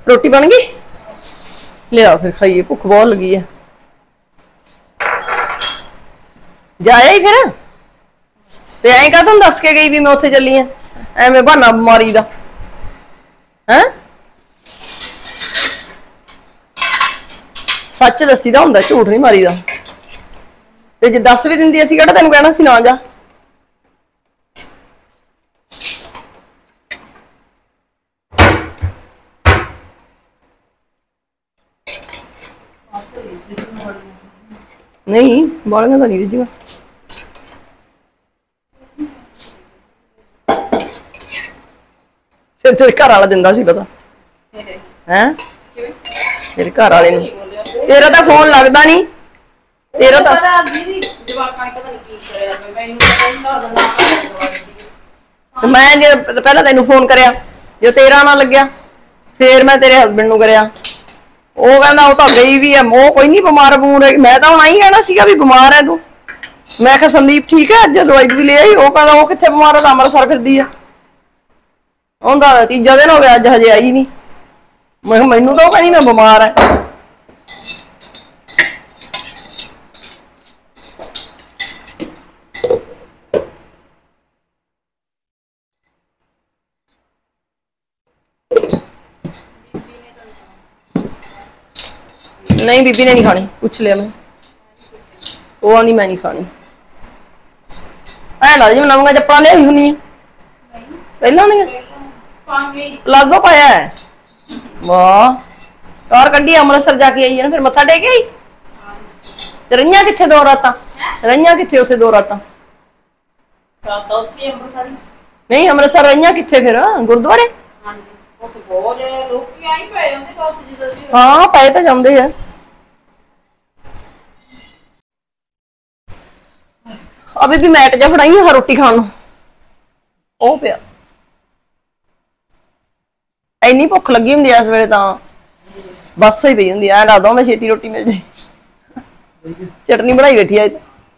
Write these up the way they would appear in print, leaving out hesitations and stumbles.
रोटी बन गई? लिया फिर खाइए, भुख बहुत लगी है। जाया ही फिर ते ऐ का तुम दस के गई भी मैं उत्थे चली हाँ, एवें बहाना बीमारी का है। सच दसी दा हुंदा, झूठ नहीं मारी दा। ते जे दस भी दिंदी असीं किहड़ा तैनूं कहना सी ना जा। नहीं बालियां तो नहीं रिझियां। फिर तेरे घर वाला दिंदा सी पता है, तेरे घर वाले नूं। तेरा तो फोन लगदा नहीं, तेरा तो मैं जो पहला तेनू फोन करया जो तेरा ना लग्या, फिर मैं तेरे हसबैंड नूं करया, वो कहंदा वो तो गई भी है, वो कोई नहीं बीमार बमूर है। मैं तो हुण आई कहना सीगा भी बीमार है तू। मैं कहा संदीप ठीक है, अज दवाई भी ले आई। वो कहंदा वो कित्थे बीमार है, अमृतसर फिरदी है। उहदा तीजा दिन हो गया, अज हजे आई नहीं। मैं मैनू तो कहनी मैं बीमार है। नहीं बीबी ने नहीं खानी, पूछ लिया मैं, वो आंदी मैं नहीं खानी। ऐ लग जी नवियां चप्पलां लियाई हुंदी पहलां नहीं प्लाजो पाया है। वाह कार कड्डी अमृतसर जाके आई है ना, फिर मत्था टेक आई। ते रहियां कित्थे दो रातां? रहियां कित्थे उत्थे दो रातां? नहीं अमृतसर रहियां कित्थे फिर? गुरुद्वारे? हाँ पए तो जांदे आ। अभी भी मैट जा फड़ाई है रोटी खाण नूं, ओ पिया। इन्नी भुख लगी हुंदी इस वेले तां बस ही पई हुंदी, ऐ लगदा मैं छेती रोटी मिल जाए। चटनी बनाई बैठी है,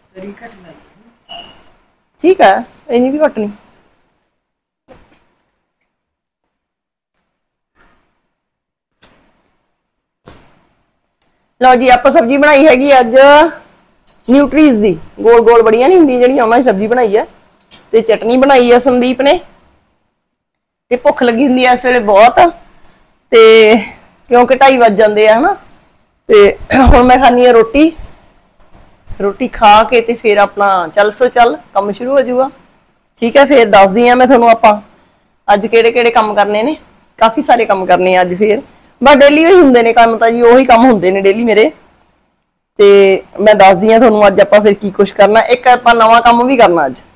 ठीक है इन्नी भी घट नहीं। लो जी आप सब्जी बनाई हैगी अज न्यूट्रीज दी, गोल गोल बड़ियां नहीं हुंदी जिहड़ियां, उन्हां दी सब्जी बनाई है। ते चटनी बनाई है संदीप ने। ते भुख लगी हुंदी इस वेले बहुत, ते क्योंकि 2:30 वज जांदे आ है ना। ते हुण मैं खानी है रोटी, रोटी खा के ते फिर अपना चल सो चल काम शुरू हो जाऊगा। ठीक है फिर दसदी हाँ मैं तुहानूं आपां अज किहड़े किहड़े काम करने ने। काफ़ी सारे काम करने अज, फिर बस डेली ही हुंदे ने काम, तां जी उही काम हुंदे ने डेली मेरे। ते मैं दसदी हाँ तुहानूं अज आपां फिर की कुछ करना। एक आपां नवां काम भी करना अज।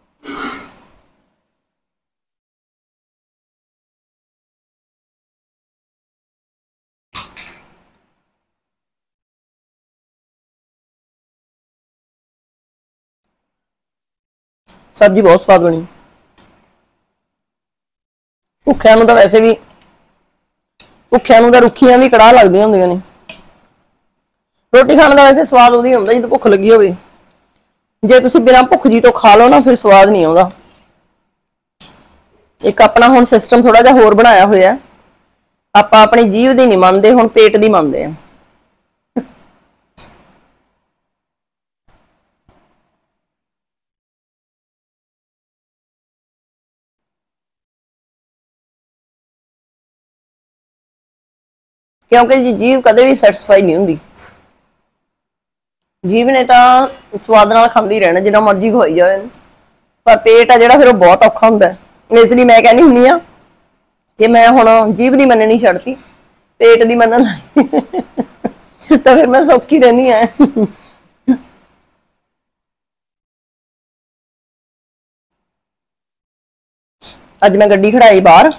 सब्जी बहुत स्वाद बनी। भुखिया नूं तां वैसे भी, भुखिया नूं तां रुखियां भी कड़ाह लगदियां हुंदियां ने। रोटी खाने का वैसे स्वाद उदों ही हुंदा जदों भुख लगी होवे। जे तुसीं बिना भुख जी तो खा लो ना फिर स्वाद नहीं आउंदा। एक अपना हुण सिस्टम थोड़ा जिहा होर बनाया होया, आपां अपनी जीभ दी नहीं मनदे, हुण पेट दी मनदे आ। क्योंकि जी जीभ कदे भी सैटिस्फाई नहीं हुंदी। जीभ ने तां स्वाद नाल खांदी रहना जिन्ना मर्जी खवाई जाए, पर पेट है जिहड़ा फिर वो बहुत औखा हुंदा है। इसलिए मैं कहनी हुंदी आ कि मैं हुण जीभ दी मननी छड्डती, पेट दी मनन तो फिर मैं सौखी रहनी है। अज मैं गड्डी खड़ाई बाहर,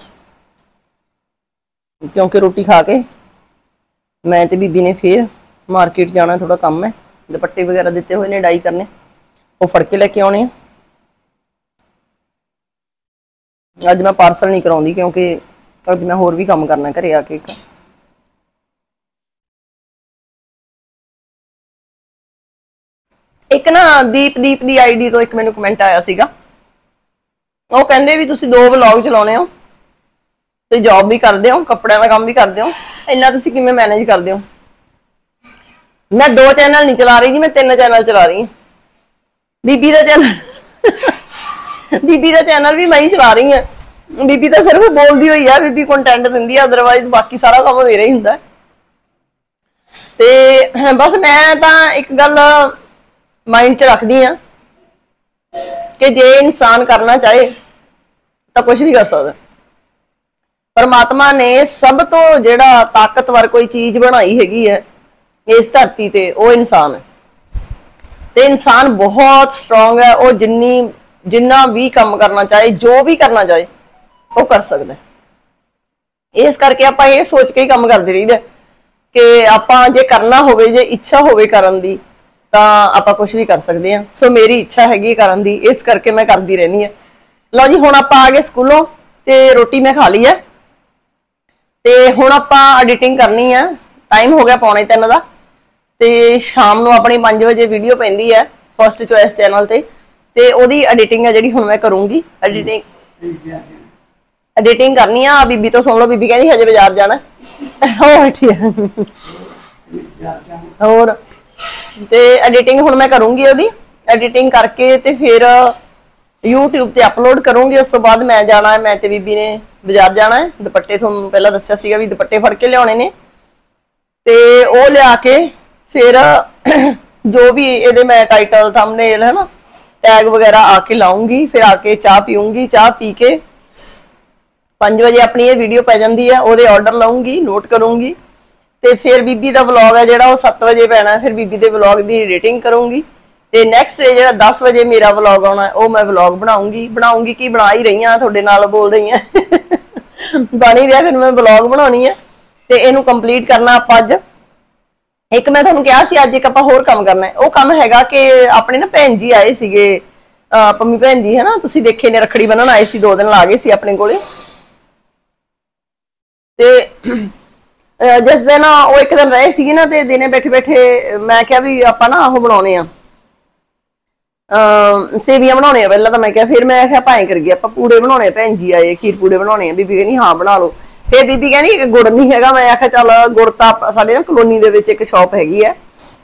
क्योंकि रोटी खा के मैं ते बीबी ने फिर मार्केट जाना, थोड़ा काम है, दुपट्टे वगैरह दिते हुए ने डाई करने, वो फड़ के लेके आने। अज मैं पार्सल नहीं कराउंदी क्योंकि अज मैं होर भी काम करना घरे आके। एक ना दीप दी आईडी तो एक मैनू कमेंट आया सीगा, वो कहंदे भी तुसीं 2 व्लॉग चलाउणे हो ਤੇ ਜੌਬ ਵੀ ਕਰਦੇ ਹੋ, ਕੱਪੜਿਆਂ ਦਾ ਕੰਮ ਵੀ ਕਰਦੇ ਹੋ, ਇੰਨਾ ਤੁਸੀਂ ਕਿਵੇਂ ਮੈਨੇਜ ਕਰਦੇ ਹੋ? मैं 2 चैनल नहीं चला रही जी, मैं 3 चैनल चला रही हूँ। बीबी का चैनल बीबी का चैनल भी मैं ही चला रही हूँ। बीबी तो सिर्फ बोलती हुई है, बीबी कंटेंट दिंदी है, अदरवाइज बाकी सारा काम मेरा ही होंदा है। ते बस मैं तो एक गल माइंड च रखदी हाँ कि जे इंसान करना चाहे तो कुछ भी कर सकता। परमात्मा ने सब तो जिहड़ा ताकतवर कोई चीज बनाई हैगी है इस धरती ते, वो इंसान है। ते इंसान बहुत स्ट्रोंग है, वो जिन्ना भी काम करना चाहे, जो भी करना चाहे वो कर सकता है। इस करके आपां ये सोच के ही काम करते रहीदा कि आपां जे करना होवे, जे इच्छा होवे करन दी तां आपां कुछ भी कर सकते हैं। सो मेरी इच्छा हैगी करन दी, इस करके मैं करती रहनी है। लो जी हुण आपां आ गए स्कूलों ते रोटी मैं खा ली है ते हुण आपां एडिटिंग करनी है। टाइम हो गया 2:45 दा ते शाम ਨੂੰ अपनी 5 ਵਜੇ वीडियो पैंदी है फर्स्ट चॉइस चैनल ते ओदी एडिटिंग है जिहड़ी हुण मैं करूंगी। एडिटिंग करनी आ। बीबी तो सुन लो, बीबी कहंदी हजे बाजार जाना हो ठीक और ते एडिटिंग हुण मैं करूंगी। ओदी एडिटिंग करके ते फिर यूट्यूब ते अपलोड करूंगी। उस तो बाद मैं जाना है, मैं ते बीबी ने बाजार जाना है। दुपट्टे तुहानूं पहला दस्सिया सीगा भी दुपट्टे फड़ के लियाने ने ते ओ लिया के फिर जो भी ये मैं टाइटल थंबनेल है ना टैग वगैरह आके लाऊंगी। फिर आके चाह पीऊंगी, चाह पी के 5 वजे अपनी ये वीडियो पै जाती है, वो ऑर्डर लाऊंगी, नोट करूंगी। ते फिर बीबी का व्लॉग है जो 7 वजे पैना है, फिर बीबी के व्लॉग की एडिटिंग करूंगी। ते नैक्सट डे जो 10 वजे मेरा व्लॉग आना है, वो मैं व्लॉग बनाऊंगी कि बना ही रही हाँ, थोड़े नाल बोल रही हैं बन ही रहा। फिर मैं व्लॉग बनानी है ते इनू कंप्लीट करना आप अज। एक मैं तुहानूं कहा सी अज एक आपां होर काम करना है। वो काम हैगा कि अपने ना भैन जी आए सीगे, पंमी भैन जी है ना, तुसीं देखे ने, रखड़ी बन्नण आए सी, 2 दिन ला गए सी अपने कोले। ते जिस दिन वो एक दिन रहे सीगे ना ते दिने बैठे बैठे मैं क्या भी आपां ना ओह बनाउणे आ, सेवियां बनाउणे आ पहलां। तो मैं क्या फिर मैं आख्या भाएं करिए आपां पूड़े बनाउणे, भैन जी आए खीर पूड़े बनाउणे। बीबी कहनी हाँ बना लो। फिर बीबी कहनी गुड़ नहीं हैगा। मैं आख्या चल गुड़ तां साडे ना कलोनी दे विच एक शॉप हैगी है।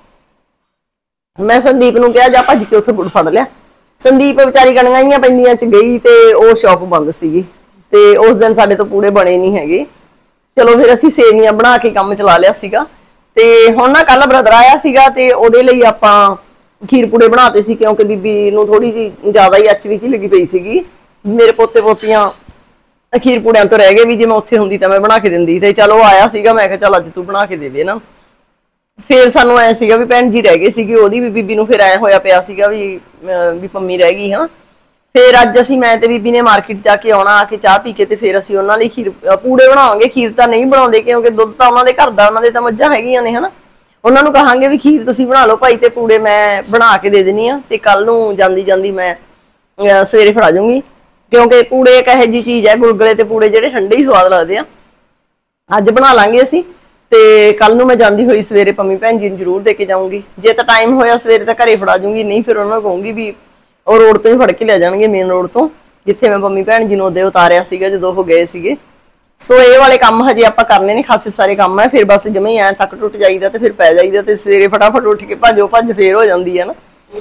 मैं संदीप नूं कहा जा भज के उत्थे गुड़ फड़ लिया। संदीप बेचारी कणगाइयां पैंदियां च गई ते ओह शॉप बंद सीगी ते उस दिन साडे तो पूड़े बने नहीं हैगे। चलो फिर असीं सेवियां बना के काम चला लिया सीगा। ते हुण ना कल ब्रदर आया सीगा ते ओहदे लई आपां खीर पूड़े बनाते सी, क्योंकि बीबी नूं थोड़ी जी ज़्यादा ही अच विच लगी पई सीगी। मेरे पोते पोतियां खीर पूड़ियां तो रह गए भी, जे मैं उत्थे हुंदी तां मैं बना के दिंदी। ते चलो आया सीगा, मैं कहा चल अज तू बना के दे दे ना। फिर सानू ऐ सीगा भी भैन जी रह गए सीगे, ओहदी भी बीबी नूं फिर ऐ होया पिया सीगा भी पम्मी रह गई है ना। फिर अज असीं मैं ते बीबी ने मार्केट जाके आउणा, आके चाह पी के ते फिर असीं उहनां लई खीर पूड़े बनावांगे। खीर तां नहीं बनाउंदे क्योंकि दुੱਧ तां उहनां दे घर दा, उहनां दे तां मੱਝਾਂ हैगीਆਂ ने है ना। उहनां नूं कहांगे भी खीर तुसीं बना लो भाई, ते पूड़े मैं बना के दे दिंदी आ ते कल नूं जांदी जांदी मैं सवेरे फड़ा जूंगी। क्योंकि पूड़े एक ਇਹੋ जी चीज़ है, गुलगुले ते पूड़े ਜਿਹੜੇ ठंडे ही स्वाद लगते हैं। अज बना लांगे असीं ते कल नूं मैं जांदी होई सवेरे पम्मी भैन जी नूं जरूर दे के जाऊंगी। जे तां टाइम होया सवेरे तां घरे फड़ा जूंगी, नहीं फिर उन्हां नूं कहूंगी भी ਉਹ रोड तो ही फड़ के ले जाएंगे, मेन रोड तो जिथे मैं पम्मी भैन जी नूं उदे उतारिया सीगा जदों वो गए सीगे। सो ये वाले काम हजे आपां करने ने, खासे सारे काम है। फिर बस जमें ऐ थक टुट जाईदा ते फिर पै जाईदा ते सवेरे फटाफट उठ के भजो भज फिर हो जाती है ना।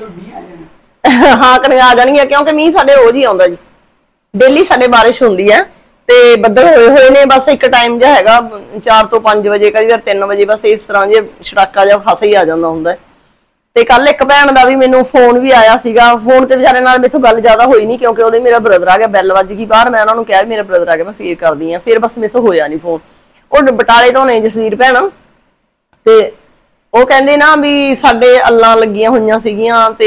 हाँ कणियां आ जाणगीआं क्योंकि मींह साडे रोज़ ही आउंदा जी, डेली साडे बारिश हुंदी है ते बदल होए होए ने। बस एक टाइम जिहा हैगा 4 ਤੋਂ 5 वजे, कई बार 3 वजे, बस इस तरह जे छड़ाका जिहा खासा ही आ जांदा हुंदा है। ते कल एक भैन दा भी मैनूं फोन भी आया सीगा। फोन ते बेचारे नाल मेथों गल ज़्यादा होई नहीं क्योंकि ओहदे मेरा ब्रदर आ गया, बैल वज गई बाहर। मैं उन्हां नूं कहा मेरा ब्रदर आ गया, मैं फिर करदी हां। फिर बस मेथों होया नहीं फोन। ਉਹ ਬਟਾਲੇ ਤੋਂ ਨੇ ਜਸਵੀਰ ਭੈਣ ਤੇ ਉਹ ਕਹਿੰਦੇ ਨਾ ਵੀ ਸਾਡੇ ਅੱਲਾਂ ਲੱਗੀਆਂ ਹੋਈਆਂ ਸੀਗੀਆਂ ਤੇ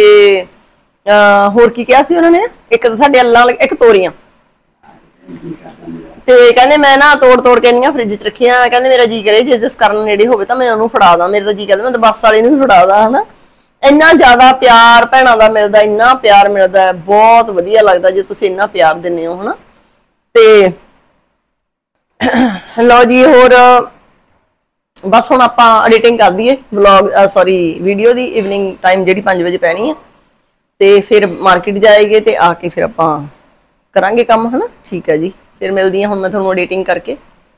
ਹੋਰ ਕੀ ਕਿਹਾ ਸੀ ਉਹਨਾਂ ਨੇ, ਇੱਕ ਸਾਡੇ ਅੱਲਾਂ ਇੱਕ ਤੋਰੀਆਂ ਤੇ ਕਹਿੰਦੇ ਮੈਂ ਨਾ ਤੋੜ ਤੋੜ ਕੇ ਇੰਨੀਆਂ ਫ੍ਰਿਜ 'ਚ ਰੱਖੀਆਂ। ਕਹਿੰਦੇ ਮੇਰਾ ਜੀ ਕਰੇ ਜੇ ਜਿਸ ਕਰਨ ਨੇੜੇ ਹੋਵੇ ਤਾਂ ਮੈਂ ਉਹਨੂੰ ਫੜਾ ਦਾਂ। ਮੇਰਾ ਤਾਂ ਜੀ ਕਹਿੰਦਾ ਮੈਂ ਤਾਂ ਬੱਸ ਵਾਲੇ ਨੂੰ ਵੀ ਫੜਾ ਦਾਂ ਹਨਾ। ਇੰਨਾ ਜ਼ਿਆਦਾ ਪਿਆਰ ਭੈਣਾਂ ਦਾ ਮਿਲਦਾ, ਇੰਨਾ ਪਿਆਰ ਮਿਲਦਾ, ਬਹੁਤ ਵਧੀਆ ਲੱਗਦਾ ਜੇ ਤੁਸੀਂ ਇੰਨਾ ਪਿਆਰ ਦਿੰਦੇ ਹੋ ਹਨਾ। ਤੇ ਲਓ ਜੀ ਹੋਰ ਬਸ ਹੁਣ ਆਪਾਂ ਐਡੀਟਿੰਗ ਕਰ ਦਈਏ ਵਲੌਗ ਸੌਰੀ ਵੀਡੀਓ ਦੀ। ਇਵਨਿੰਗ ਟਾਈਮ ਜਿਹੜੀ 5 ਵਜੇ ਪੈਣੀ ਹੈ ਤੇ ਫਿਰ ਮਾਰਕੀਟ ਜਾਏਗੇ ਤੇ ਆ ਕੇ ਫਿਰ ਆਪਾਂ ਕਰਾਂਗੇ ਕੰਮ ਹਨਾ। ਠੀਕ ਹੈ ਜੀ। फिर मिलदी हां हुण मैं तुहानूं एडिटिंग करके।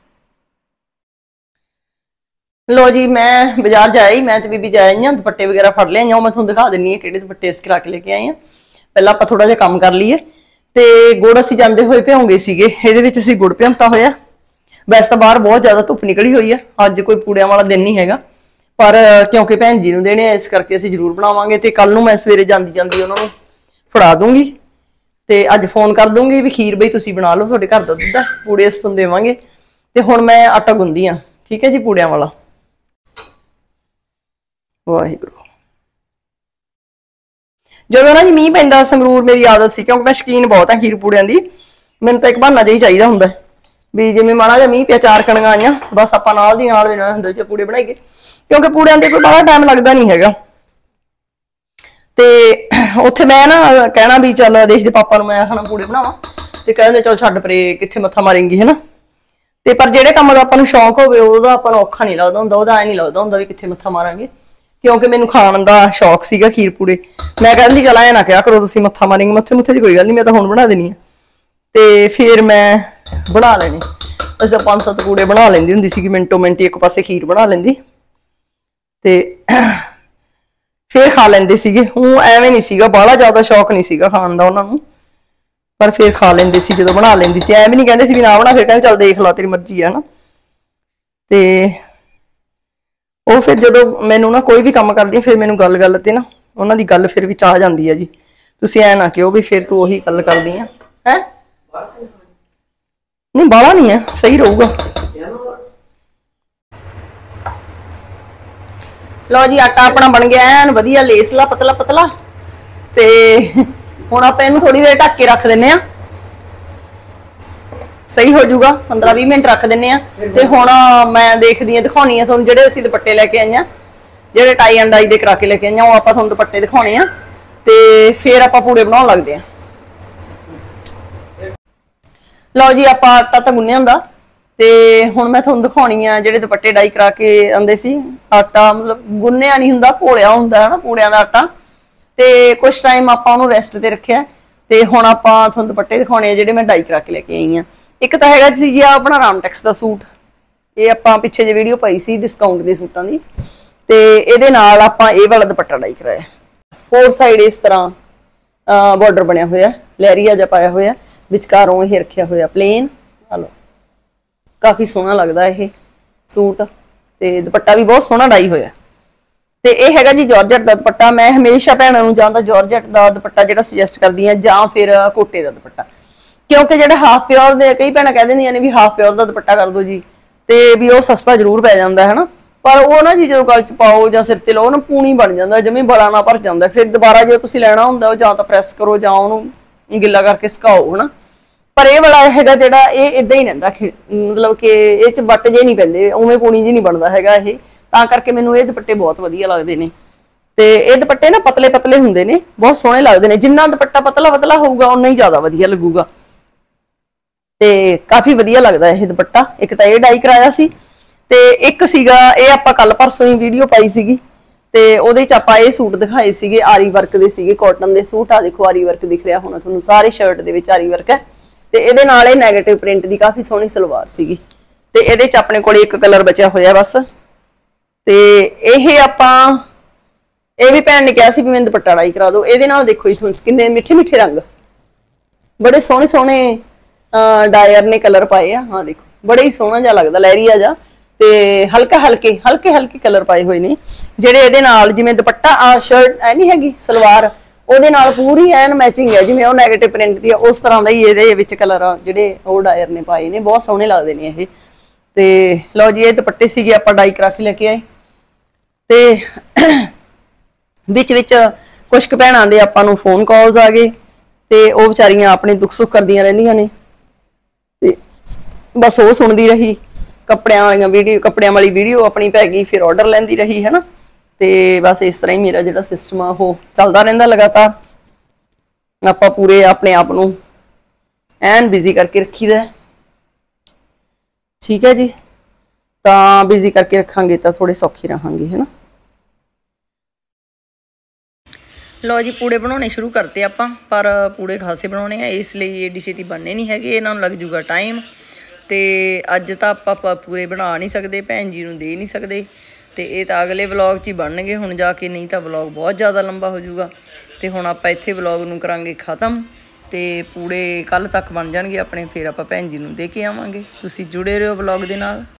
लो जी मैं बाजार जाई, मैं तो बीबी जाई हां, दुपट्टे वगैरह फड़ लिया मैं तुहानूं दिखा दिंनी हां किहड़े दुपट्टे इस करा के लेके आई हां। पहलां आपां थोड़ा जिहा काम कर लईए ते गुड़ असीं जांदे होए भਿਉਂਗੇ सीगे, इहदे विच असीं गुड़ ਭਿਉਂਤਾ होया। वैसे तो बाहर बहुत ज़्यादा धुप्प निकली हुई है, अज कोई पूड़ियां वाला दिन नहीं हैगा, पर क्योंकि भैन जी नूं देने इस करके असीं जरूर बनावांगे ते कल नूं मैं सवेरे जांदी जांदी उन्हां नूं फड़ा दूंगी ते अज फोन कर दूंगी भी खीर बई तुसीं बना लो, तुहाडे घर दा दुद्ध है, पूड़े इस तुम देवांगे। ते हुण मैं आटा गुंदी हां, ठीक है जी, पूड़ियां वाला। वाहिगुरू। ਜਦੋਂ ना जी मींह पैंदा संगरूर मेरी आदत सी, क्योंकि मैं शकीन बहुत है खीर पूड़ियां दी, मैनूं तां एक बहाना जिहा चाहिदा हुंदा भी जिवें माड़ा जिहा मींह पिया, चार कणियां आईयां, बस आपां नाल दी नाल हुंदे पूड़े बनाईए, क्योंकि पूड़ियां ते कोई बड़ा टाइम लगदा नहीं हैगा। ते उत्थे मैं ना कहना भी चल देश दे पापा नूं मैं आखना पूड़े बनावा, ते कहंदे चल छड्ड परे कित्थे मत्था मारेंगी, है ना। ते पर जिहड़े काम दा आपां नूं शौक होवे ओहदा आपां नूं औखा नहीं लगदा हुंदा, ओहदा ऐ नहीं लगदा हुंदा भी कित्थे मत्था मारांगे, क्योंकि मैनूं खाण दा शौक सीगा खीर पूड़े। मैं कहंदी चल ऐ ना कहा करो तुसीं मत्था मारेंगे, मत्थे मुत्थे दी कोई गल नहीं, मैं तां हुण बना देनी है। ते फिर मैं बना लेने, असीं तां 5-7 पूड़े बना लैंदी हुंदी सीगी मिंटो मिंट, एक पासे खीर बना लैंदी ते फिर खा लैंदे सीगे। ऊं एवें नहीं सीगा, बाहला ज़्यादा शौक नहीं सीगा खाण दा उन्हां नूं, पर फिर खा लैंदे सी जदों बना लैंदी सी, ऐ भी नहीं कहंदे सी भी ना बना, फिर कहंदे चल देख ला तेरी मर्जी है ना। ते ਉਹ फिर जो मैनू ना कोई भी काम करदी फिर मैनू गल गल ते ना उन्हां दी गल फिर विच आ जांदी है जी, तुसीं ऐ ना कहो भी फिर तू उही गल करदी है नहीं, बाहला नहीं है, सही रहूगा। लो जी आटा अपना बन गया ऐन वधिया लेसला पतला पतला, ते हुण आपां इहनूं थोड़ी देर ढक के रख दिंदे आ, सही हो जाऊगा, 15-20 मिनट रख दिंदे आ। ते हुण मैं देखदी हां दिखाउणी आ तुहानूं जिहड़े असीं दुपट्टे लैके आए आ, जिहड़े टाई एंड डाई दे करा के लैके आए आ, ओह आपां तुहानूं दुपट्टे दिखाउणे आ ते फिर आपां पूड़े बनाउण लगदे आ। लो जी आपां आटा तां गुन्निआ हुंदा ते हुण मैं तुहानूं दिखाउणी आ जिहड़े दुपट्टे डाई करा के आंदे सी, आटा मतलब गुन्निआ नहीं हुंदा, घोलिआ हुंदा है ना पूड़ियां दा आटा, ते कुछ टाइम आपां ओहनूं रैस्ट ते रखिआ ते हुण आपां तुहानूं दुपट्टे दिखाउणे आ जिहड़े मैं डाई करा के लैके आई आ। एक तो हैगा जी जी अपना रामटेक्स का सूट, ये आपां पिछे जे वीडियो पाई सी डिस्काउंट के सूटां दी, ते इहदे नाल आपां इह वाला दुपट्टा डाई कराया, 4 साइड इस तरह बॉर्डर बनया होया, लहरिया जा पाया होया, विचकारों यह रखिया होया प्लेन। हलो काफ़ी सोहना लगदा यह सूट, ते दुपट्टा भी बहुत सोहना डाई होया। ते यह हैगा जी जॉर्जेट का दुपट्टा, मैं हमेशा भैणां नूं जां तां जॉर्जेट का दुपट्टा जिहड़ा सुजैसट करदी हां, जां फिर कोटे का दुपट्टा, क्योंकि जो हाफ प्योर दे कई भैणां कह दिंदियां ने भी हाफ प्योर का दुपट्टा कर दो जी, तो भी वो सस्ता जरूर पै जाता है ना, पर वो ना जी जो गल च पाओ या सिर ते लो ना पूनी बन जाता, जमी बड़ा ना भर जाता, फिर दोबारा जो तुसीं लैना हुंदा जां तां प्रैस करो जां उहनूं गिला करके सुकाओ, है ना। पर यह बड़ा हैगा जिहड़ा ये इदां ही रहिंदा, मतलब कि इह च बट जे नहीं पैंदे, उवें पूनी जी नहीं बनदा हैगा ये, तां करके मैनूं ये दुपट्टे बहुत वधिया लगदे ने। ते ये दुपट्टे ना पतले पतले हुंदे ने, बहुत सोहणे लगदे ने, जिन्ना दुपट्टा पतला पतला होऊगा उन्ना ही ज़्यादा वधिया लगूगा, ते काफ़ी वधिया लगदा यह दुपट्टा। एक तो यह डाई कराया सी, ते एक सीगा यह आपां कल परसों ही वीडियो पाई सीगी, ते ओहदे च आपां ये सूट दिखाए सीगे आरी वर्क दे सीगे, कॉटन दे सूट, आ देखो आरी वर्क दिख रहा होना तुहानूं, सारे शर्ट दे विच आरी वर्क है, ते इहदे नाल ये नैगेटिव प्रिंट दी काफ़ी सोहनी सलवार सीगी, ते इहदे च अपने कोल एक कलर बचा होया बस। ते यह आपां ये भी भैन ने कहा सी भी मैनूं दुपट्टा डाई करा दो, इहदे नाल देखो जी किन्ने मिठे मिठे रंग, बड़े सोहणे सोहणे डायर ने कलर पाए आ, हाँ देखो बड़े ही सोहना जा लगदा, लहरिया जा, ते हल्के हल्के हल्के हल्के कलर पाए हुए ने, जिहड़े इहदे नाल जिवें दुपट्टा शर्ट ऐ नहीं हैगी सलवार ਉਹਦੇ ਨਾਲ पूरी ਐਨ मैचिंग है, जिवें ਉਹ नैगेटिव प्रिंट दी उस तरह ਦਾ ਹੀ ਇਹਦੇ ਵਿੱਚ ਕਲਰ ਜਿਹੜੇ ਉਹ ਡਾਇਰ ਨੇ ਪਾਏ ਨੇ, ਬਹੁਤ ਸੋਹਣੇ ਲੱਗਦੇ ਨੇ ਇਹ। ਤੇ ਲਓ ਜੀ ਇਹ ਦੁਪੱਟੇ ਸੀਗੇ ਆਪਾਂ ਡਾਈ ਕਰਾ ਕੇ ਲੈ ਕੇ ਆਏ, ਤੇ ਵਿੱਚ ਵਿੱਚ ਕੁਝ ਕੁ ਭੈਣਾਂ ਦੇ ਆਪਾਂ ਨੂੰ ਫੋਨ ਕਾਲਸ ਆ ਗਏ, ਤੇ ਉਹ ਵਿਚਾਰੀਆਂ ਆਪਣੇ ਦੁੱਖ ਸੁੱਖ ਕਰਦੀਆਂ ਰਹਿੰਦੀਆਂ ਨੇ, ਤੇ ਬਸ ਉਹ ਸੁਣਦੀ ਰਹੀ, ਕੱਪੜਿਆਂ ਵਾਲੀਆਂ ਵੀਡੀਓ, ਕੱਪੜਿਆਂ ਵਾਲੀ ਵੀਡੀਓ ਆਪਣੀ ਪੈ ਗਈ, ਫਿਰ ਆਰਡਰ ਲੈਂਦੀ ਰਹੀ, ਹੈ ਨਾ। ਤੇ बस इस तरह ही मेरा जो सिस्टम आ वो चलता रहिंदा लगातार, आपां पूरे अपने आप नूं एन बिजी करके रखीदा, ठीक है जी। तो बिजी करके रखांगे तो थोड़े सौखे रहांगे, है ना। ਲਓ ਜੀ ਪੂੜੇ ਬਣਾਉਣੇ ਸ਼ੁਰੂ ਕਰਤੇ ਆਪਾਂ, ਪਰ ਪੂੜੇ ਖਾਸੇ ਬਣਾਉਣੇ ਆ, ਇਸ ਲਈ ਏਡੀ ਛੇਤੀ ਬਣਨੇ ਨਹੀਂ ਹੈਗੇ, ਇਹਨਾਂ ਨੂੰ ਲੱਗ ਜੂਗਾ ਟਾਈਮ। ਤੇ ਅੱਜ ਤਾਂ ਆਪਾਂ ਪੂਰੇ ਬਣਾ ਨਹੀਂ ਸਕਦੇ, ਭੈਣ ਜੀ ਨੂੰ ਦੇ ਨਹੀਂ ਸਕਦੇ, ਤੇ ਇਹ ਤਾਂ ਅਗਲੇ ਵਲੌਗ 'ਚ ਹੀ ਬਣਨਗੇ ਹੁਣ ਜਾ ਕੇ, ਨਹੀਂ ਤਾਂ ਵਲੌਗ ਬਹੁਤ ਜ਼ਿਆਦਾ ਲੰਬਾ ਹੋ ਜਾਊਗਾ। ਤੇ ਹੁਣ ਆਪਾਂ ਇੱਥੇ ਵਲੌਗ ਨੂੰ ਕਰਾਂਗੇ ਖ਼ਤਮ, ਤੇ ਪੂੜੇ ਕੱਲ੍ਹ ਤੱਕ ਬਣ ਜਾਣਗੇ ਆਪਣੇ, ਫਿਰ ਆਪਾਂ ਭੈਣ ਜੀ ਨੂੰ ਦੇ ਕੇ ਆਵਾਂਗੇ। ਤੁਸੀਂ ਜੁੜੇ ਰਹੋ ਵਲੌਗ ਦੇ ਨਾਲ।